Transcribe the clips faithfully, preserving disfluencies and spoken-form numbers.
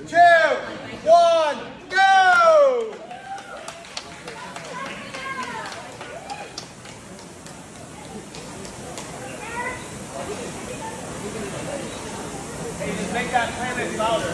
two, one, go! Hey, just make that planet louder.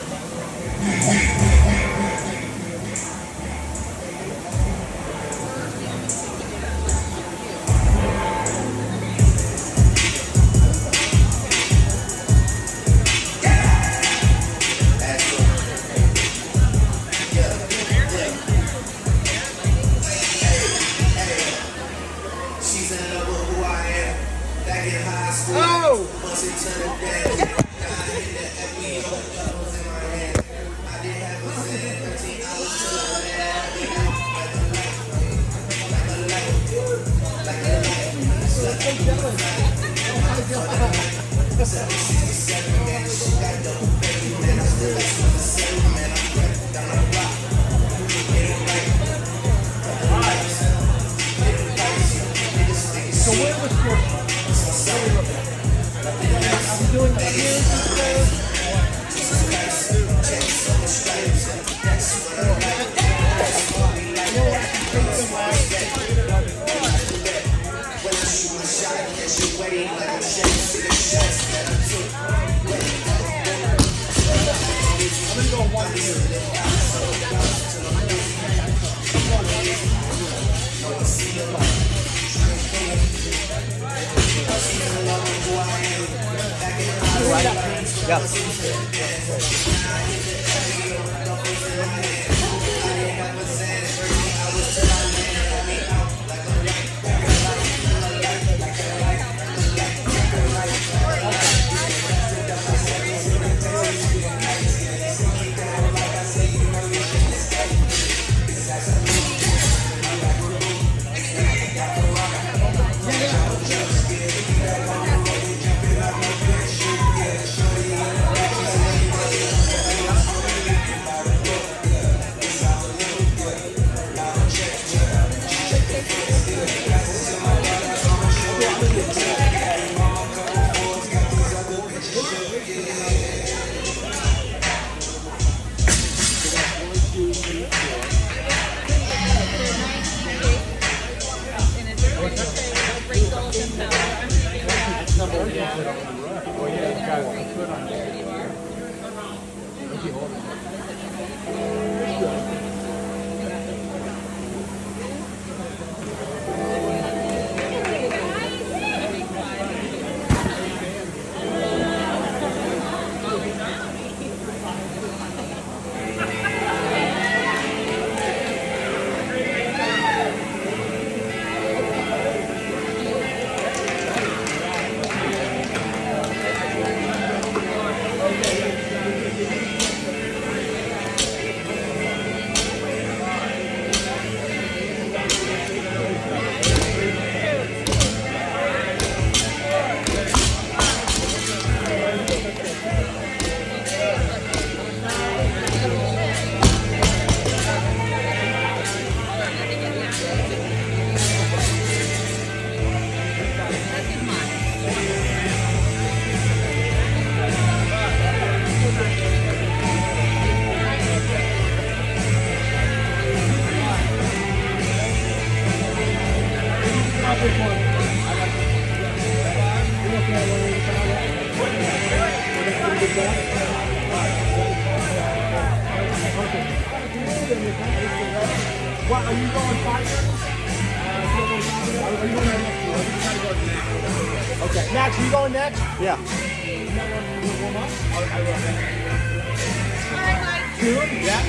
What, are you going five? Are you going next? Okay, Max, are you going next? Yeah. Two? Yeah.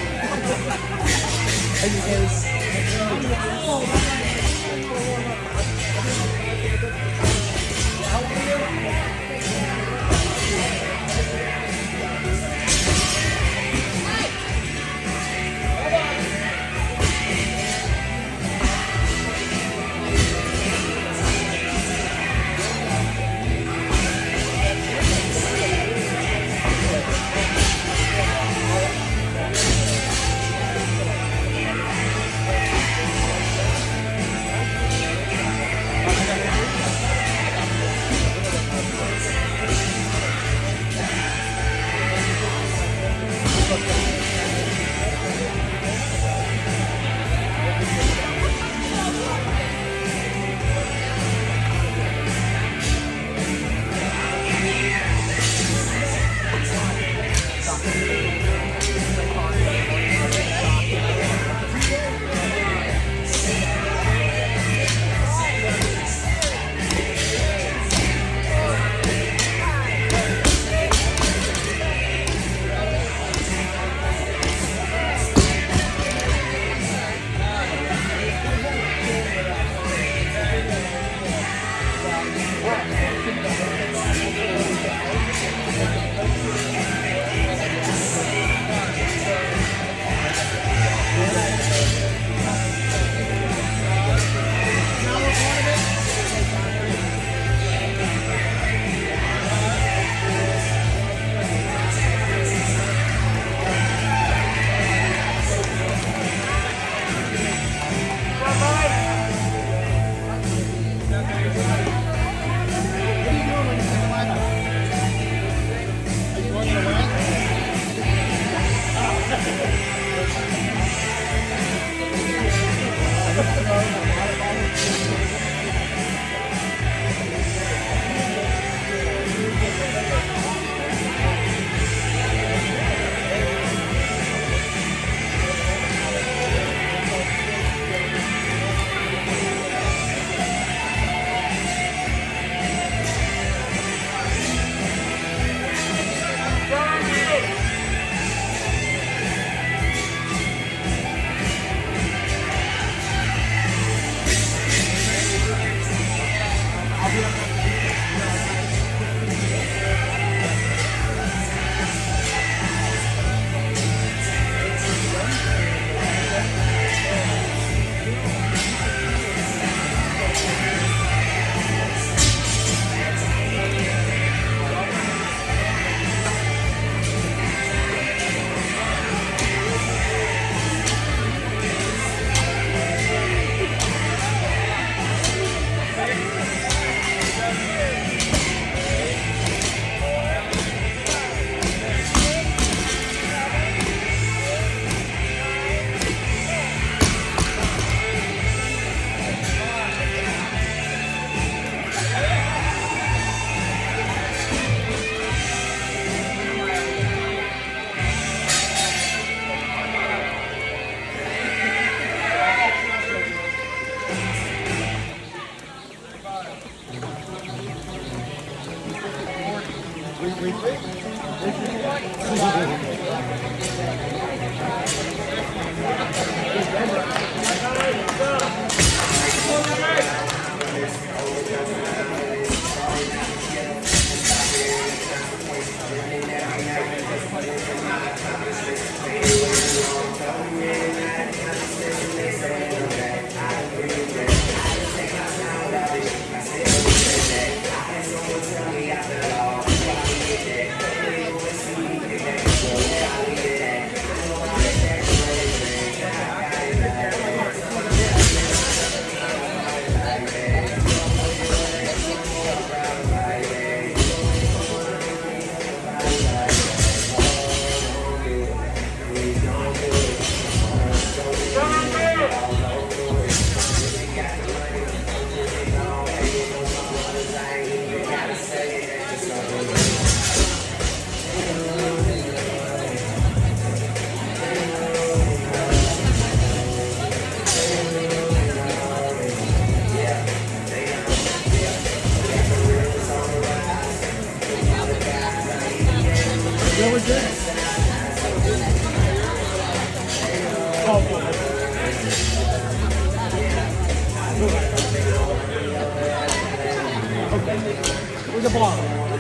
Where's the ball?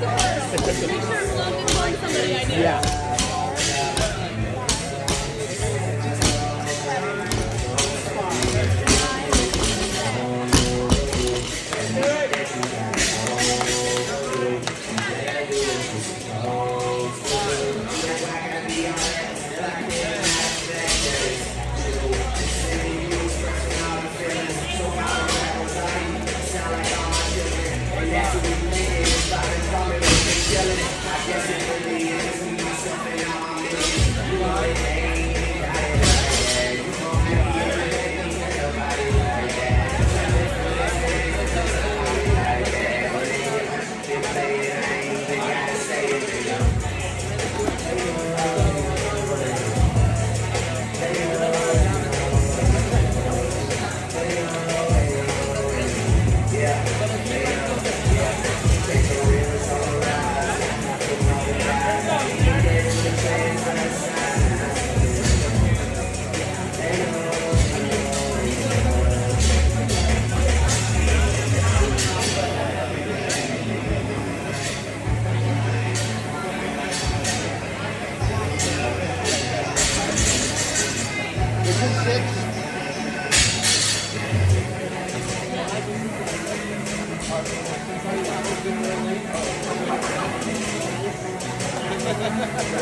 Make sure Logan calling somebody I know. Yeah.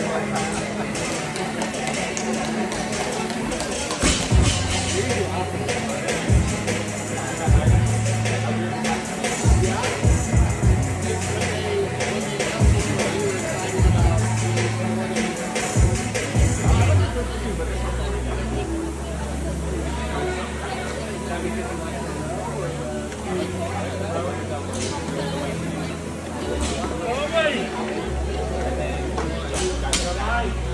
Ôi!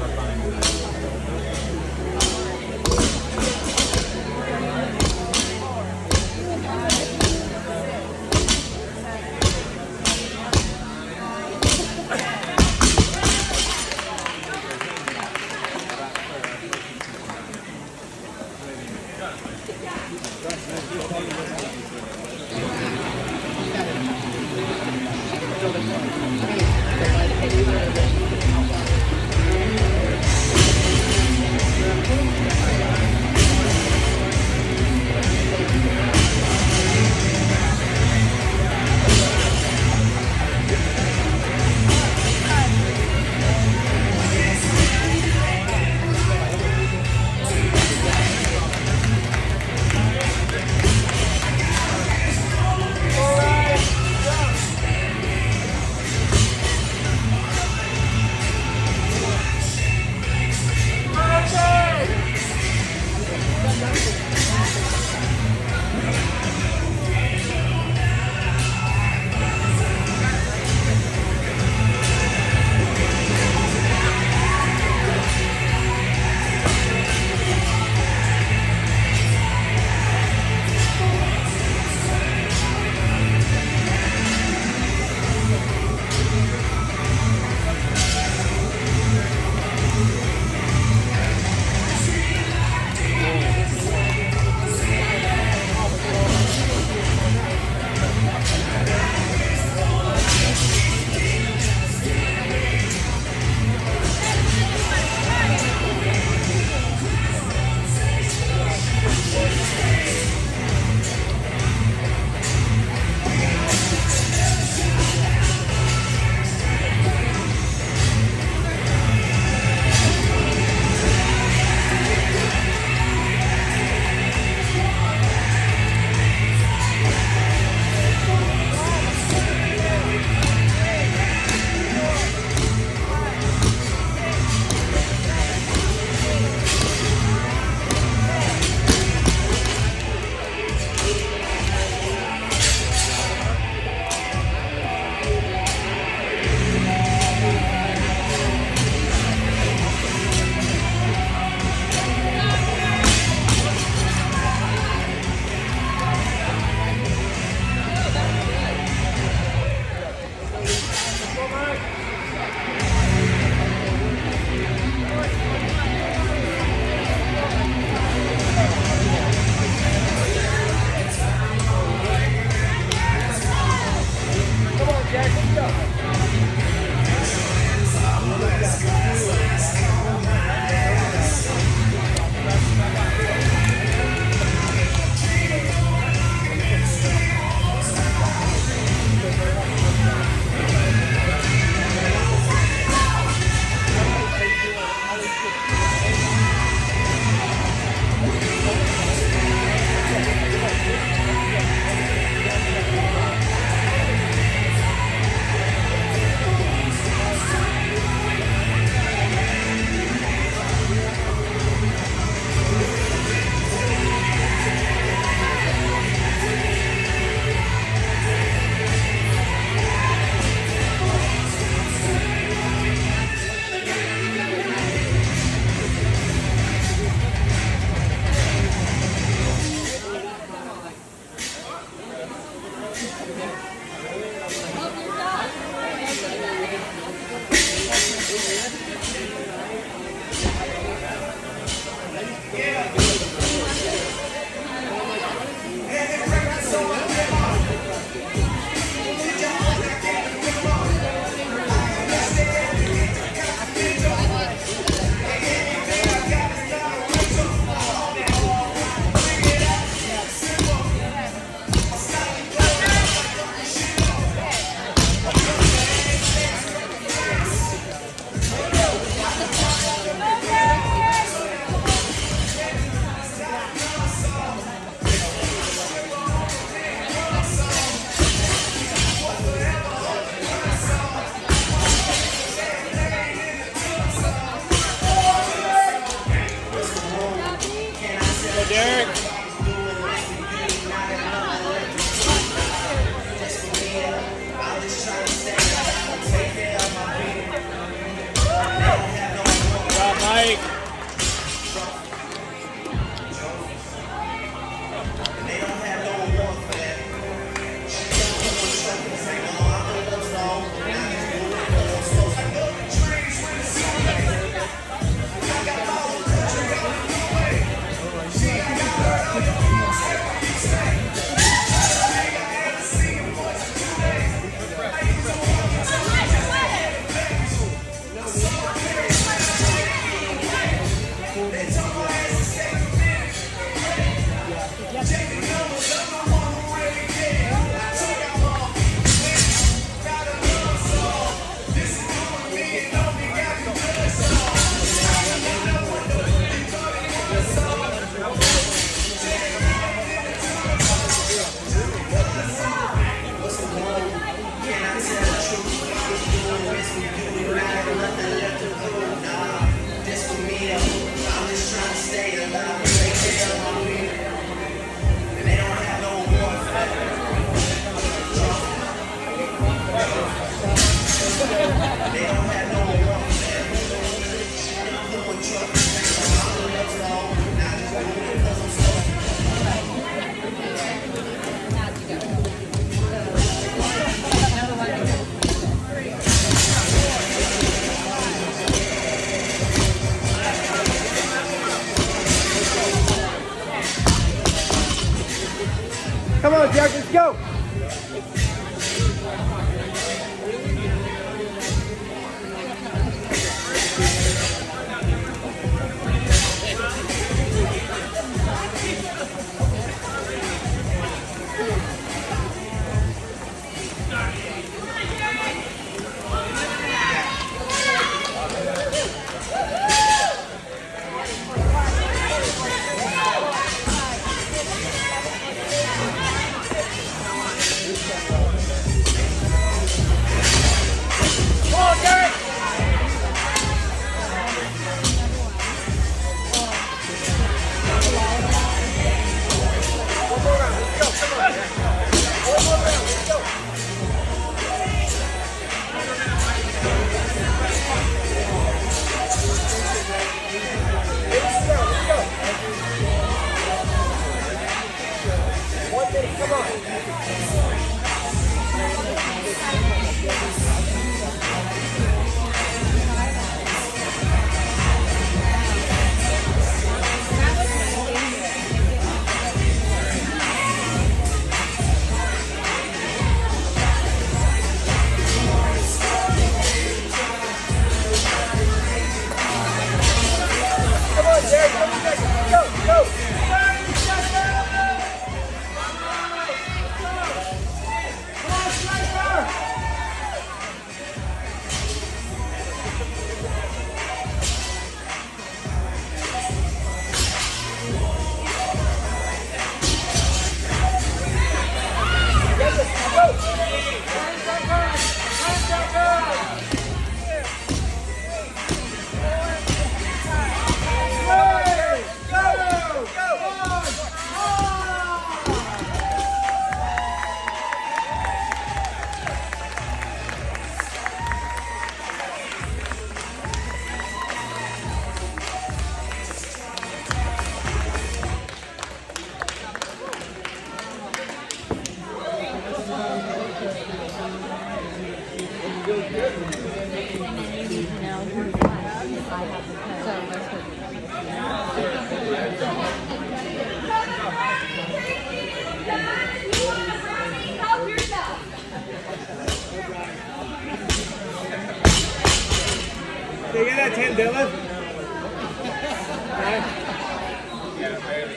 in, Dylan. Right? Yeah, barely.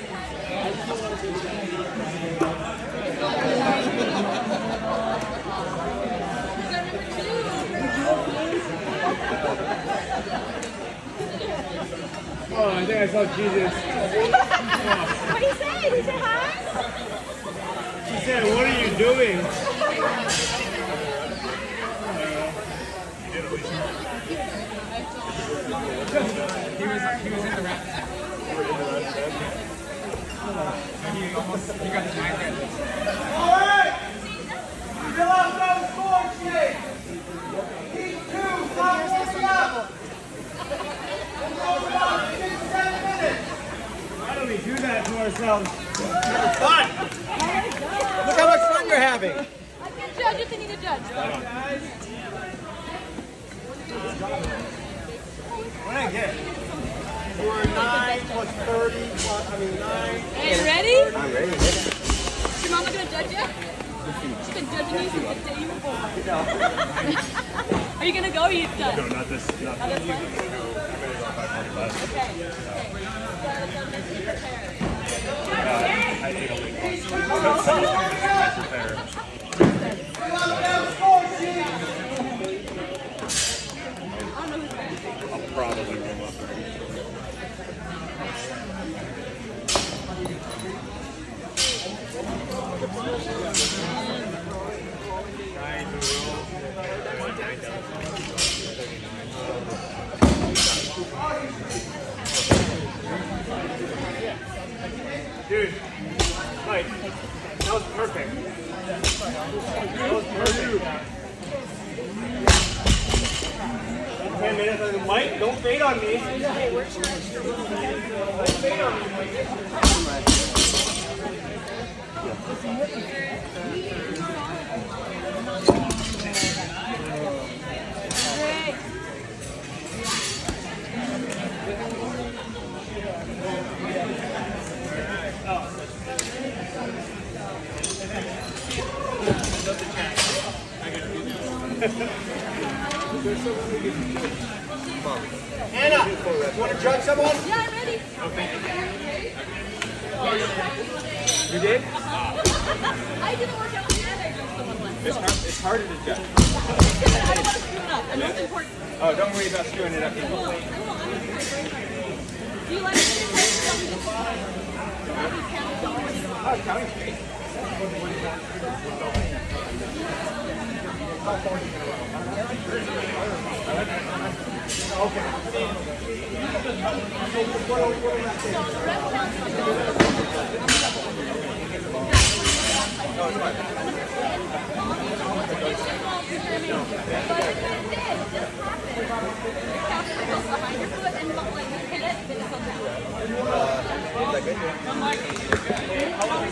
Oh, I think I saw Jesus. What do you say? Did you say hi? She said, what are you doing? He was he was in the rap. He almost he got his mind there. All right! Fill out those score sheets! Keep two, stop warming up! We'll go about six, seven minutes! Why don't we do that to ourselves? Fun! Look how much fun you're having. I can't judge if they need a judge. What did I get? We're nine plus thirty plus, I mean nine. Hey, you ready? I'm ready. Is your mama gonna judge you? She's been judging you since the day you were born. Are you gonna go or you done? No, not this. Not Oh, this one? I'm gonna go five hundred less. Okay. Okay. Uh, I ate a week long. Prepare. Fill out those score sheets! I'll probably warm up. Dude, Mike, that was perfect. That was perfect. Ten minutes on the Mike, don't fade on me. Don't fade on me, Mike. Great. Anna, you want to judge someone? Yeah, I'm ready. You did? I didn't work out with that. I drove someone once. It's, hard, it's harder to judge. I don't want to screw it up. And most important. Oh, don't worry about screwing it up. I will. I will. I'm going to try very hard. Do you like it? Tell me this. Oh, counting straight. Okay.